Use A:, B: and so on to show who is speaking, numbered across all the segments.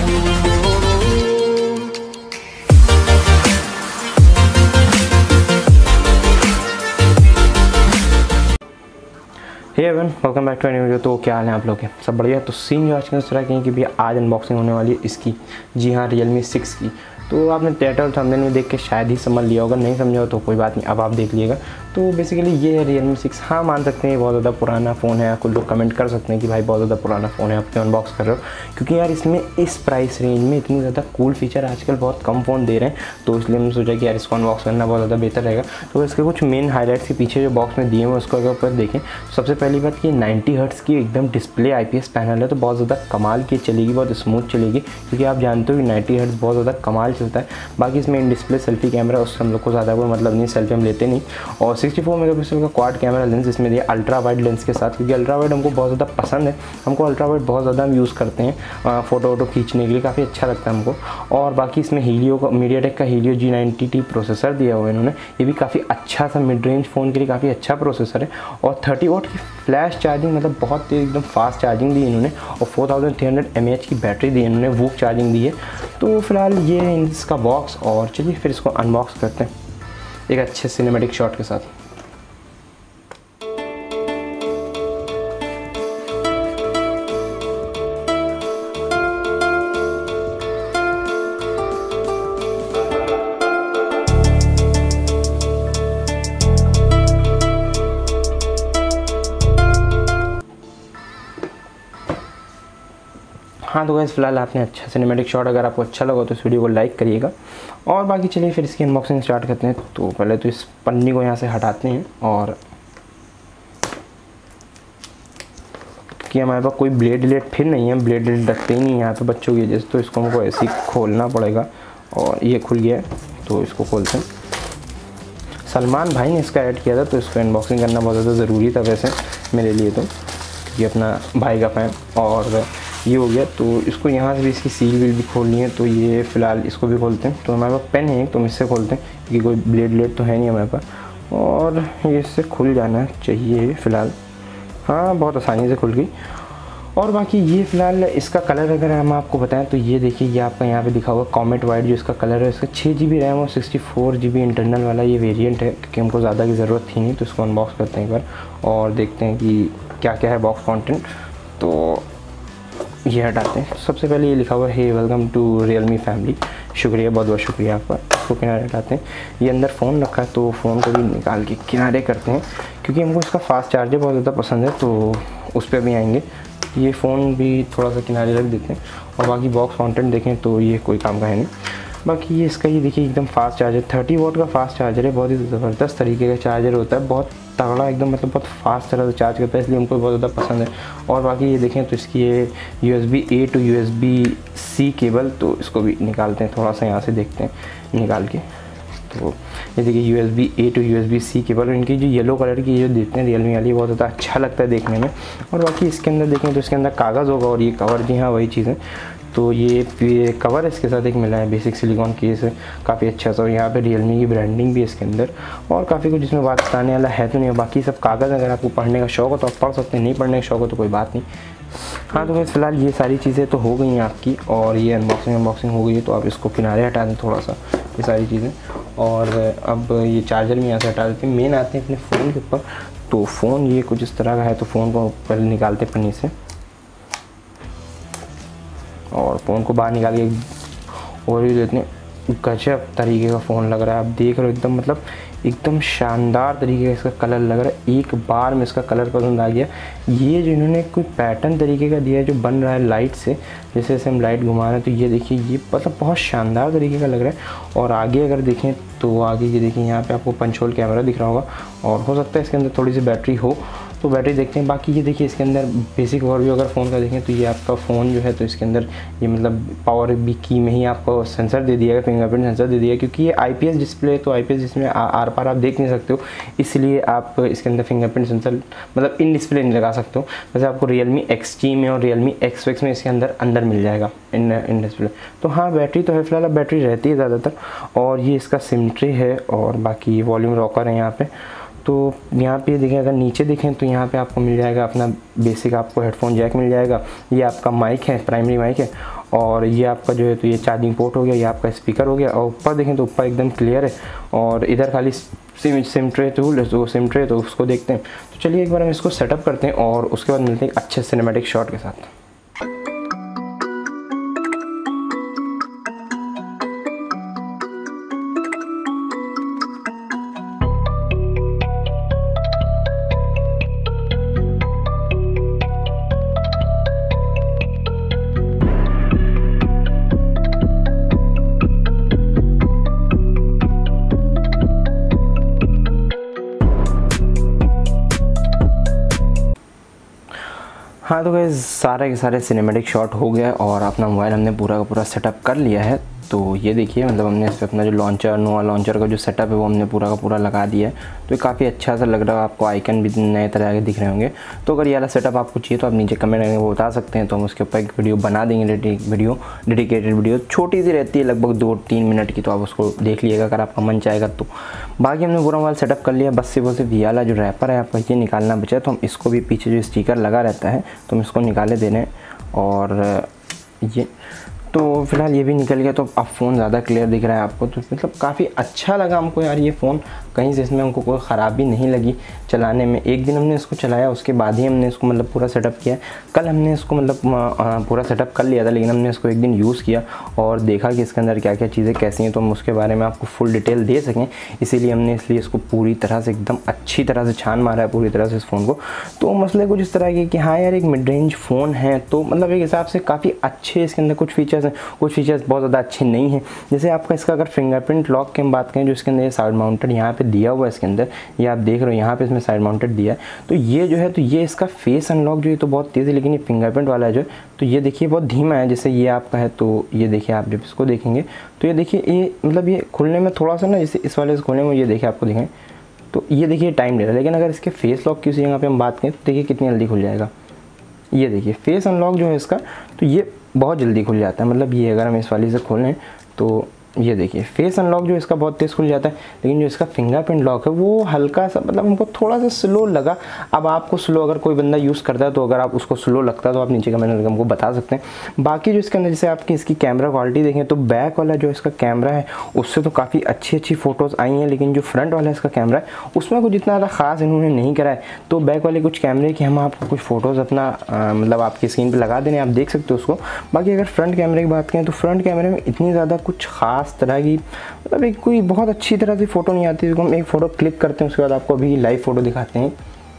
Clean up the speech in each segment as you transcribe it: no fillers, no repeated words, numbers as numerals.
A: Hey everyone, welcome back to any video. तो क्या हाल है आप लोग के? सब बढ़िया। तो सीन जो आज की तरह की है कि भैया आज अनबॉक्सिंग होने वाली है इसकी, जी हाँ, Realme 6 की। तो आपने टाइटल और थंबनेल में देख के शायद ही समझ लिया होगा, नहीं समझा हो तो कोई बात नहीं, अब आप देख लीजिएगा। तो बेसिकली ये है Realme 6। हाँ, मान सकते हैं ये बहुत ज़्यादा पुराना फ़ोन है। कुछ लोग कमेंट कर सकते हैं कि भाई बहुत ज़्यादा पुराना फ़ोन है, आप क्यों अनबॉक्स कर रहे हो, क्योंकि यार इसमें इस प्राइस रेंज में इतनी ज़्यादा कूल फीचर आजकल बहुत कम फ़ोन दे रहे हैं। तो इसलिए हमने सोचा कि यार इसको अनबॉक्स करना बहुत ज़्यादा बेहतर रहेगा। तो इसके कुछ मेन हाईलाइट्स के पीछे जो बॉक्स में दिए हैं उसको अगर ऊपर देखें, सबसे पहली बात कि 90 हर्ट्ज़ की एकदम डिस्प्ले IPS पैनल है, तो बहुत ज़्यादा कमाल की चलेगी, बहुत स्मूथ चलेगी, क्योंकि आप जानते हो कि 90 हर्ट्ज़ बहुत ज़्यादा कमाल चलता है। बाकी इसमें इन डिस्प्ले सेल्फी कैमरा, उससे हम लोग को ज़्यादा कोई मतलब नहीं, सेल्फी हम लेते नहीं। और 64 मेगापिक्सल का क्वाड कैमरा लेंस इसमें दिया अल्ट्रा वाइड लेंस के साथ, क्योंकि अल्ट्रा वाइड हमको बहुत ज़्यादा पसंद है। हमको अल्ट्रा वाइड बहुत ज़्यादा हम यूज़ करते हैं फ़ोटो वोटो खींचने के लिए, काफ़ी अच्छा लगता है हमको। और बाकी इसमें हीलियो का, मीडियाटेक का हीलियो G90T प्रोसेसर दिया हुआ है इन्होंने। ये भी काफ़ी अच्छा सा मिड रेंज फ़ोन के लिए काफ़ी अच्छा प्रोसेसर है। और 30 वाट की फ्लैश चार्जिंग, मतलब बहुत तेज़ एकदम फास्ट चार्जिंग दी इन्होंने। और 4300 mAh की बैटरी दी इन्होंने, वूक चार्जिंग दी है। तो फिलहाल ये है इसका बॉक्स, और चलिए फिर इसको अनबॉक्स करते हैं एक अच्छे सिनेमैटिक शॉट के साथ। हाँ तो गाइस, फिलहाल आपने अच्छा सिनेमैटिक शॉट, अगर आपको अच्छा लगा तो इस वीडियो को लाइक करिएगा। और बाकी चलिए फिर इसकी अनबॉक्सिंग स्टार्ट करते हैं। तो पहले तो इस पन्नी को यहाँ से हटाते हैं, और कि हमारे पास कोई ब्लेड फिर नहीं है, ब्लेड रखते ही नहीं यहाँ पे बच्चों की वजह से, तो इसको हमको ऐसे ही खोलना पड़ेगा। और ये खुल गया है, तो इसको खोलते हैं। सलमान भाई ने इसका ऐड किया था, तो इसको अनबॉक्सिंग करना बहुत ज़्यादा ज़रूरी था वैसे मेरे लिए, तो ये अपना भाई का फैन। और ये हो गया, तो इसको यहाँ से भी इसकी सील वील भी खोलनी है, तो ये फ़िलहाल इसको भी खोलते हैं। तो हमारे पास पेन है, तो हम इससे खोलते हैं, क्योंकि कोई ब्लेड तो है नहीं हमारे पास। और ये इससे खुल जाना चाहिए फ़िलहाल। हाँ, बहुत आसानी से खुल गई। और बाकी ये फ़िलहाल इसका कलर अगर हम आपको बताएं तो ये देखिए, ये आपका यहाँ पे दिखा हुआ कॉमेट वाइट जो इसका कलर है। इसका 6 GB रैम और 64 GB इंटरनल वाला ये वेरिएंट है, क्योंकि हमको ज़्यादा की ज़रूरत थी नहीं। तो इसको अनबॉक्स करते हैं एक बार और देखते हैं कि क्या क्या है बॉक्स कॉन्टेंट। तो ये हटाते हैं। सबसे पहले ये लिखा हुआ है, hey welcome to Realme family. शुक्रिया, बहुत बहुत शुक्रिया आपका। इसको किनारे हटाते हैं। ये अंदर फ़ोन रखा है, तो फ़ोन को भी निकाल के किनारे करते हैं, क्योंकि हमको इसका फास्ट चार्जर बहुत ज़्यादा पसंद है, तो उस पर भी आएंगे। ये फ़ोन भी थोड़ा सा किनारे रख देते हैं। और बाकी बॉक्स कॉन्टेंट देखें तो ये कोई काम का है नहीं। बाकी ये इसका, ये देखिए एकदम फास्ट चार्जर, 30 वाट का फास्ट चार्जर है। बहुत ही ज़बरदस्त तरीके का चार्जर होता है, बहुत तगड़ा एकदम, मतलब बहुत फास्ट तरह से चार्ज करता है, इसलिए हमको बहुत ज़्यादा पसंद है। और बाकी ये देखें तो इसकी ये USB A to USB C cable, तो इसको भी निकालते हैं, थोड़ा सा यहाँ से देखते हैं निकाल के। तो ये देखिए USB A to USB C cable, और इनकी जो येलो कलर की जो देते हैं Realme वाली, बहुत ज़्यादा अच्छा लगता है देखने में। और बाकी इसके अंदर देखें तो इसके अंदर कागज़ होगा, और ये कवर, जी हाँ वही चीज़ है। तो ये कवर इसके साथ एक मिला है, बेसिक सिलिकॉन केस है, काफ़ी अच्छा सा। और यहाँ पे Realme की ब्रांडिंग भी है इसके अंदर, और काफ़ी कुछ इसमें बात बताने वाला है तो नहीं है। बाकी सब कागज़, अगर आपको पढ़ने का शौक़ हो तो आप पढ़ सकते हैं, नहीं पढ़ने का शौक़ हो तो कोई बात नहीं। हाँ तो बस फिलहाल ये सारी चीज़ें तो हो गई हैं आपकी, और ये अनबॉक्सिंग हो गई है। तो आप इसको किनारे हटा दें थोड़ा सा, ये सारी चीज़ें। और अब ये चार्जर भी यहाँ से हटा देते हैं। मेन आते हैं अपने फ़ोन के ऊपर। तो फ़ोन ये कुछ इस तरह का है, तो फ़ोन को पहले निकालते पन्नी से, और फ़ोन को बाहर निकाल के और ये इतने गजब तरीके का फ़ोन लग रहा है। आप देख रहे हो एकदम, मतलब एकदम शानदार तरीके का इसका कलर लग रहा है। एक बार में इसका कलर पसंद आ गया। ये जो इन्होंने कोई पैटर्न तरीके का दिया है, जो बन रहा है लाइट से, जैसे जैसे हम लाइट घुमा रहे हैं, तो ये देखिए, ये मतलब बहुत शानदार तरीके का लग रहा है। और आगे अगर देखें तो आगे ये देखिए, यहाँ पे आपको पंच होल कैमरा दिख रहा होगा, और हो सकता है इसके अंदर थोड़ी सी बैटरी हो, तो बैटरी देखते हैं। बाकी ये देखिए इसके अंदर बेसिक ओवरव्यू अगर फ़ोन का देखें तो ये आपका फ़ोन जो है, तो इसके अंदर ये मतलब पावर भी की में ही आपको सेंसर दे दिया है, फिंगरप्रिंट सेंसर दे दिया है, क्योंकि ये IPS डिस्प्ले है, तो IPS डिस्प्ले आर पार आप देख नहीं सकते हो, इसलिए आप इसके अंदर फिंगरप्रिंट सेंसर मतलब इन डिस्प्ले नहीं लगा सकते हो। वैसे आपको Realme XT में और Realme X में इसके अंदर मिल जाएगा इन डिस्प्ले। तो हाँ, बैटरी तो है फिलहाल, अब बैटरी रहती है ज़्यादातर। और ये इसका सिम ट्रे है, और बाकी वॉल्यूम रॉकर है यहाँ पे। तो यहाँ पे देखें, अगर नीचे देखें तो यहाँ पे आपको मिल जाएगा अपना बेसिक, आपको हेडफोन जैक मिल जाएगा। ये आपका माइक है, प्राइमरी माइक है। और ये आपका जो है तो ये चार्जिंग पोर्ट हो गया, ये आपका स्पीकर हो गया। और ऊपर देखें तो ऊपर एकदम क्लियर है। और इधर खाली सिम ट्रे टूल है, तो सिम ट्रे तो उसको देखते हैं। तो चलिए एक बार हम इसको सेटअप करते हैं और उसके बाद मिलते हैं एक अच्छे सिनेमैटिक शॉट के साथ। हाँ तो गाइस सारे के सारे सिनेमैटिक शॉट हो गया और अपना मोबाइल हमने पूरा का पूरा सेटअप कर लिया है। तो ये देखिए मतलब हमने इस पर अपना जो लॉन्चर नोवा लॉन्चर का जो सेटअप है वो हमने पूरा का पूरा लगा दिया है। तो ये काफ़ी अच्छा सा लग रहा है, आपको आइकन भी नए तरह के दिख रहे होंगे। तो अगर ये वाला सेटअप आपको चाहिए तो आप नीचे कमेंट करके वो बता सकते हैं, तो हम उसके ऊपर एक वीडियो बना देंगे, डेडिकेटेड वीडियो। छोटी सी रहती है लगभग 2-3 मिनट की, तो आप उसको देख लीजिएगा अगर आपका मन चाहेगा तो। बाकी हमने पूरा मोबाइल सेटअप कर लिया, बस सिर्फ ये वाला जो रैपर है आपका ये निकालना बचा है। तो हम इसको भी पीछे जो स्टिकर लगा रहता है तो हम इसको निकाले देने हैं। और ये तो फ़िलहाल ये भी निकल गया, तो अब फ़ोन ज़्यादा क्लियर दिख रहा है आपको। तो मतलब काफ़ी अच्छा लगा हमको यार ये फ़ोन, कहीं से इसमें हमको कोई ख़राबी नहीं लगी चलाने में। एक दिन हमने इसको चलाया, उसके बाद ही हमने इसको मतलब पूरा सेटअप किया। कल हमने इसको मतलब पूरा सेटअप कर लिया था, लेकिन हमने इसको एक दिन यूज़ किया और देखा कि इसके अंदर क्या क्या चीज़ें कैसी हैं, तो हम उसके बारे में आपको फुल डिटेल दे सकें, इसीलिए हमने इसको पूरी तरह से एकदम अच्छी तरह से छान मारा है पूरी तरह से इस फ़ोन को। तो मसले कुछ इस तरह के कि हाँ यार एक मिड रेंज फ़ोन है, तो मतलब एक हिसाब से काफ़ी अच्छे इसके अंदर कुछ फीचर्स हैं, कुछ फीचर्स बहुत ज़्यादा अच्छे नहीं हैं। जैसे आपका इसका अगर फिंगरप्रिंट लॉक की हम बात करें, जो इसके अंदर साइड माउंटेड यहाँ पे दिया हुआ है इसके अंदर, ये आप देख रहे हो यहाँ पे इसमें साइड माउंटेड दिया है। तो ये जो है तो ये इसका फेस अनलॉक जो है तो बहुत तेज़ है, लेकिन ये फिंगरप्रिंट वाला है जो तो ये देखिए बहुत धीमा है। जैसे ये आपका है तो ये देखिए आप जब इसको देखेंगे तो ये देखिए ये मतलब ये खुलने में थोड़ा सा ना, जैसे इस वाले से खोलने में ये देखिए आपको देखें तो ये देखिए टाइम ले रहा है। लेकिन अगर इसके फेस लॉक की उसी जगह पे हम बात करें तो देखिए कितनी जल्दी खुल जाएगा। ये देखिए फेस अनलॉक जो है इसका तो ये बहुत जल्दी खुल जाता है। मतलब ये अगर हम इस वाले से खोलें तो ये देखिए फेस अनलॉक जो इसका बहुत तेज़ खुल जाता है, लेकिन जो इसका फिंगरप्रिंट लॉक है वो हल्का सा मतलब हमको थोड़ा सा स्लो लगा। अब आपको स्लो अगर कोई बंदा यूज़ करता है तो अगर आप उसको स्लो लगता है तो आप नीचे कमेंट करके हमको बता सकते हैं। बाकी जो इसके अंदर जैसे आपकी इसकी कैमरा क्वालिटी देखें तो बैक वाला जो इसका कैमरा है उससे तो काफ़ी अच्छी फ़ोटोज़ आई हैं, लेकिन जो फ्रंट वाला इसका कैमरा है उसमें कुछ इतना ज़्यादा ख़ास इन्होंने नहीं करा है। तो बैक वाले कुछ कैमरे की हम आपको कुछ फ़ोटोज़ अपना मतलब आपकी स्क्रीन पर लगा देने, आप देख सकते हो उसको। बाकी अगर फ्रंट कैमरे की बात करें तो फ्रंट कैमरे में इतनी ज़्यादा कुछ ख़ास तरह की मतलब एक कोई बहुत अच्छी तरह से फ़ोटो नहीं आती। हम एक फ़ोटो क्लिक करते हैं उसके बाद आपको अभी लाइव फ़ोटो दिखाते हैं।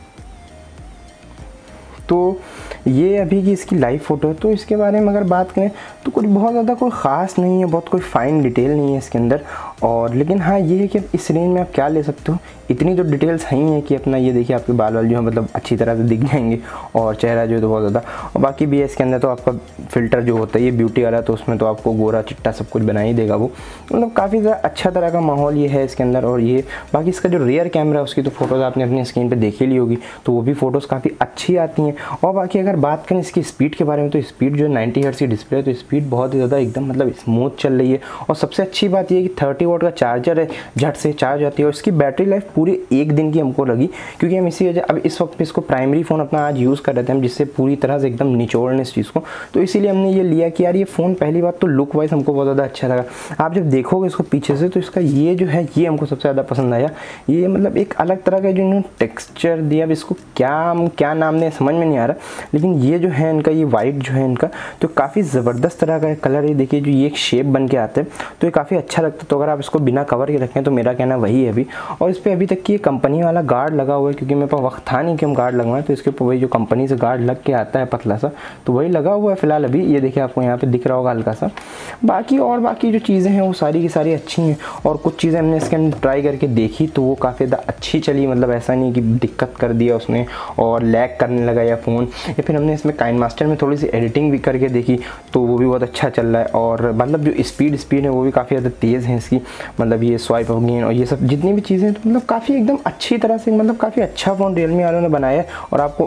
A: तो ये अभी की इसकी लाइव फ़ोटो है, तो इसके बारे में अगर बात करें तो कुछ बहुत ज़्यादा कोई ख़ास नहीं है, बहुत कोई फ़ाइन डिटेल नहीं है इसके अंदर। और लेकिन हाँ ये है कि इस रेंज में आप क्या ले सकते हो, इतनी तो डिटेल्स है ही है कि अपना ये देखिए आपके बाल जो है मतलब अच्छी तरह से दिख जाएंगे और चेहरा जो है तो बहुत ज़्यादा। और बाकी भी है इसके अंदर तो आपका फ़िल्टर जो होता है ये ब्यूटी वाला, तो उसमें तो आपको गोरा चिट्टा सब कुछ बना ही देगा वो। मतलब काफ़ी ज़्यादा अच्छा तरह का माहौल ये है इसके अंदर। और ये बाकी इसका जो रियर कैमरा है उसकी तो फ़ोटोज़ आपने अपनी स्क्रीन पर देखी ली होगी, तो वो भी फ़ोटोज़ काफ़ी अच्छी आती हैं। और बाकी अगर बात करें इसकी स्पीड के बारे में तो स्पीड जो 90 हर्ट्ज़ की डिस्प्ले है, तो स्पीड बहुत ही ज़्यादा एकदम मतलब स्मूथ चल रही है। और सबसे अच्छी बात ये है कि 30 वाट का चार्जर है, झट से चार्ज आती है। और इसकी बैटरी लाइफ पूरी एक दिन की हमको लगी, क्योंकि हम इसी वजह अब इस वक्त पे इसको प्राइमरी फ़ोन अपना आज यूज़ कर रहे थे हम, जिससे पूरी तरह से एकदम निचोड़ लें इस चीज़ को। तो इसीलिए हमने ये लिया कि यार ये फ़ोन पहली बात तो लुक वाइज हमको बहुत ज़्यादा अच्छा लगा। आप जब देखोगे इसको पीछे से तो इसका ये जो है ये हमको सबसे ज़्यादा पसंद आया। ये मतलब एक अलग तरह का जो इन्होंने टेक्स्चर दिया, अब इसको क्या नाम दें समझ में नहीं आ रहा, लेकिन ये जो है इनका ये वाइट जो है इनका तो काफ़ी ज़बरदस्त तरह का कलर है। देखिए जो ये एक शेप बन के आते हैं तो ये काफ़ी अच्छा लगता है। तो अगर आप इसको बिना कवर के रखें तो मेरा कहना वही है अभी। और इस पर अभी तक की ये कंपनी वाला गार्ड लगा हुआ है, क्योंकि मेरे पास वक्त था नहीं कि हम गार्ड लगवाएं, तो इसके ऊपर वही जो कंपनी से गार्ड लग के आता है पतला सा, तो वही लगा हुआ है फिलहाल अभी। ये देखिए आपको यहाँ पे दिख रहा होगा हल्का सा। बाकी जो चीज़ें हैं वो सारी की सारी अच्छी हैं। और कुछ चीज़ें हमने इसके अंदर ट्राई करके देखी तो वो काफ़ी ज़्यादा अच्छी चली, मतलब ऐसा नहीं कि दिक्कत कर दिया उसने और लैग करने लगा या फ़ोन। या फिर हमने इसमें काइन मास्टर में थोड़ी सी एडिटिंग भी करके देखी तो वो भी बहुत अच्छा चल रहा है। और मतलब जो स्पीड है वो भी काफ़ी ज़्यादा तेज़ है इसकी, मतलब ये स्वाइप होगी और ये सब जितनी भी चीज़ें तो मतलब काफ़ी एकदम अच्छी तरह से मतलब काफ़ी अच्छा फ़ोन रियलमी वालों ने बनाया है। और आपको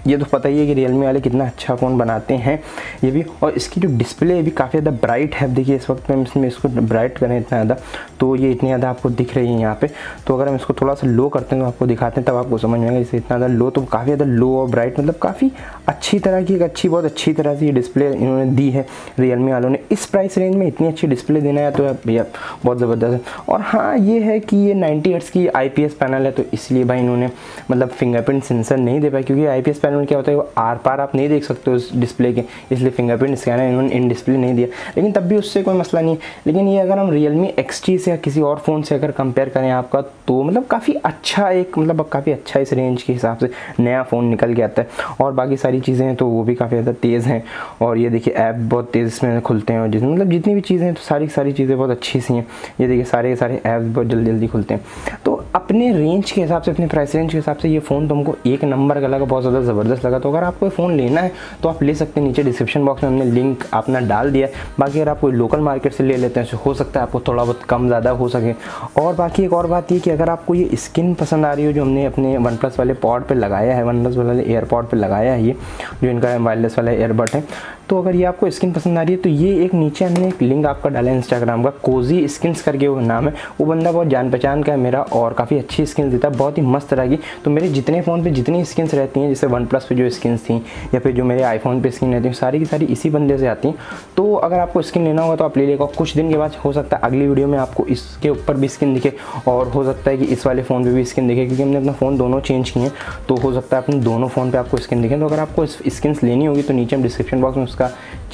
A: ये तो पता ही है कि Realme वाले कितना अच्छा फ़ोन बनाते हैं ये भी। और इसकी जो डिस्प्ले भी काफ़ी ज़्यादा ब्राइट है। देखिए इस वक्त में इसमें इसको ब्राइट करें इतना ज़्यादा तो ये इतनी ज़्यादा आपको दिख रही है यहाँ पे। तो अगर हम इसको थोड़ा सा लो करते हैं तो आपको दिखाते हैं, तब आपको समझ में आएगा। इसे इतना ज़्यादा लो तो काफ़ी ज़्यादा लो और ब्राइट, मतलब काफ़ी अच्छी तरह की बहुत अच्छी तरह से ये डिस्प्ले इन्होंने दी है Realme वालों ने। इस प्राइस रेंज में इतनी अच्छी डिस्प्ले देना है तो भैया बहुत ज़बरदस्त है। और हाँ ये है कि ये 90 हर्ट्ज़ की IPS पैनल है, तो इसलिए भाई इन्होंने मतलब फिंगरप्रिंट सेंसर नहीं दे पाया, क्योंकि IPS पैनल क्या होता है वो आर पार आप नहीं देख सकते हो उस डिस्प्ले के, इसलिए फिंगरप्रिंट स्कैनर इन्होंने इन डिस्प्ले नहीं दिया। लेकिन तब भी उससे कोई मसला नहीं। लेकिन ये अगर हम Realme XT से या किसी और फ़ोन से अगर कंपेयर करें आपका, तो मतलब काफ़ी अच्छा काफ़ी अच्छा इस रेंज के हिसाब से नया फ़ोन निकल के आता है। और बाकी सारी चीज़ें हैं तो वो भी काफ़ी ज़्यादा तेज़ हैं। और ये देखिए ऐप बहुत तेज़ इसमें खुलते हैं, और जिसमें मतलब जितनी भी चीज़ें हैं तो सारी चीज़ें बहुत अच्छी सी हैं। ये देखिए सारे ऐप्स बहुत जल्दी खुलते हैं। तो अपने रेंज के हिसाब से, अपने प्राइस रेंज के हिसाब से ये फ़ोन तुमको एक नंबर का लगा, बहुत ज़्यादा ज़बरदस्त लगा। तो अगर आपको ये फ़ोन लेना है तो आप ले सकते हैं, नीचे डिस्क्रिप्शन बॉक्स में हमने लिंक अपना डाल दिया। बाकी अगर आप कोई लोकल मार्केट से ले लेते हैं तो हो सकता है आपको थोड़ा बहुत कम ज़्यादा हो सके। और बाकी एक और बात ये कि अगर आपको ये स्किन पसंद आ रही हो जो हमने अपने OnePlus वाले पॉड पे लगाया है, OnePlus वाले एयरपॉड पे लगाया है, ये जो इनका वायरलेस वाला एयरबड है, तो अगर ये आपको स्किन पसंद आ रही है तो ये एक नीचे हमने एक लिंक आपका डाला है इंस्टाग्राम का, कोजी स्किन्स करके वो नाम है। वो बंदा बहुत जान पहचान का है मेरा और काफ़ी अच्छी स्किन्स देता है, बहुत ही मस्त तरह की। तो मेरे जितने फ़ोन पे जितनी स्किन्स रहती हैं, जैसे OnePlus पे जो स्किन्स थी या फिर जो मेरे आईफोन पे स्किन रहती हैं, सारी की सारी इसी बंदे से आती हैं। तो अगर आपको स्किन लेना होगा तो आप ले लेगा। कुछ दिन के बाद हो सकता है अगली वीडियो में आपको इसके ऊपर भी स्किन दिखे, और हो सकता है कि इस वाले फ़ोन पर भी स्किन दिखे, क्योंकि हमने अपना फ़ोन दोनों चेंज किए हैं, तो हो सकता है अपने दोनों फ़ोन पर आपको स्किन दिखे। तो अगर आपको स्किन्स लेनी होगी तो नीचे हम डिस्क्रिप्शन बॉक्स में उसका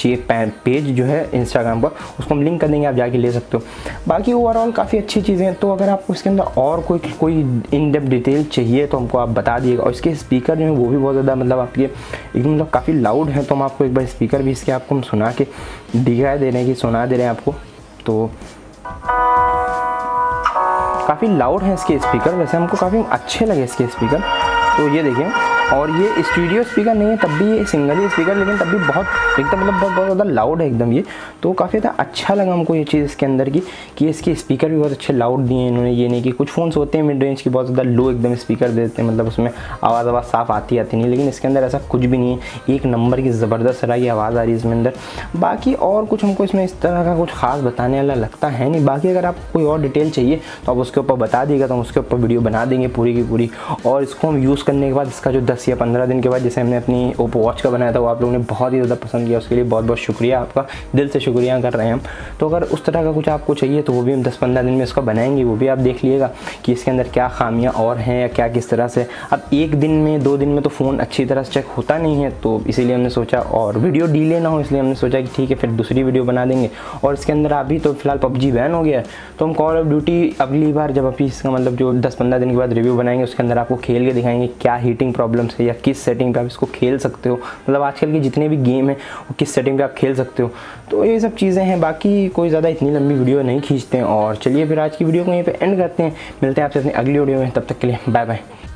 A: पेज जो है इंस्टाग्राम का, उसको हम लिंक कर देंगे, आप जाके ले सकते हो। बाकी ओवरऑल काफ़ी अच्छी चीज़ें हैं। तो अगर आपको इसके अंदर और कोई इन डेप्थ डिटेल चाहिए तो हमको आप बता दिएगा। और इसके स्पीकर जो है वो भी बहुत ज़्यादा मतलब आपके एकदम मतलब काफ़ी लाउड है। तो हम आपको एक बार स्पीकर भी इसके आपको हम सुना के दिखा दे रहे हैं कि सुना दे रहे हैं आपको। तो काफ़ी लाउड है इसके स्पीकर, वैसे हमको काफ़ी अच्छे लगे इसके स्पीकर। तो ये देखिए, और ये स्टूडियो स्पीकर नहीं है, तब भी ये सिंगल ही स्पीकर, लेकिन तब भी बहुत एकदम मतलब बहुत ज़्यादा लाउड है एकदम ये। तो काफ़ी ज़्यादा अच्छा लगा हमको ये चीज़ इसके अंदर की, कि इसके स्पीकर भी बहुत अच्छे लाउड दिए हैं इन्होंने। ये नहीं कि कुछ फ़ोन्स होते हैं मिड रेंज की बहुत ज़्यादा लो एकदम स्पीकर देते हैं, मतलब उसमें आवाज़ साफ़ आती नहीं, लेकिन इसके अंदर ऐसा कुछ भी नहीं है। एक नंबर की ज़बरदस्त तरह की आवाज़ आ रही है इसमें अंदर। बाकी और कुछ हमको इसमें इस तरह का कुछ खास बताने वाला लगता है नहीं। बाकी अगर आपको कोई और डिटेल चाहिए तो आप उसके ऊपर बता दिएगा, तो हम उसके ऊपर वीडियो बना देंगे पूरी की पूरी। और इसको हम यूज़ करने के बाद इसका जो 10 या 15 दिन के बाद जैसे हमने अपनी ओप्पो वॉच का बनाया था, वो आप लोगों ने बहुत ही ज़्यादा पसंद किया, उसके लिए बहुत बहुत शुक्रिया आपका, दिल से शुक्रिया कर रहे हैं हम। तो अगर उस तरह का कुछ आपको चाहिए तो वो भी हम 10-15 दिन में इसको बनाएंगे, वो भी आप देख लीजिएगा कि इसके अंदर क्या खामियां और हैं या क्या किस तरह से। अब एक दिन में 2 दिन में तो फ़ोन अच्छी तरह से चेक होता नहीं है, तो इसीलिए हमने सोचा, और वीडियो डिले ना हो इसलिए हमने सोचा कि ठीक है फिर दूसरी वीडियो बना देंगे। और इसके अंदर अभी तो फिलहाल PUBG बैन हो गया है, तो हम कॉल ऑफ ड्यूटी अगली बार जब अभी इसका मतलब जो 10-15 दिन के बाद रिव्यू बनाएंगे, उसके अंदर आपको खेल के दिखाएंगे क्या हीटिंग प्रॉब्लम्स है या किस सेटिंग पे आप इसको खेल सकते हो, मतलब आजकल के जितने भी गेम हैं वो किस सेटिंग पे आप खेल सकते हो। तो ये सब चीज़ें हैं। बाकी कोई ज़्यादा इतनी लंबी वीडियो नहीं खींचते हैं। और चलिए फिर आज की वीडियो को यहीं पे एंड करते हैं। मिलते हैं आपसे अपनी अगली वीडियो में, तब तक के लिए बाय बाय।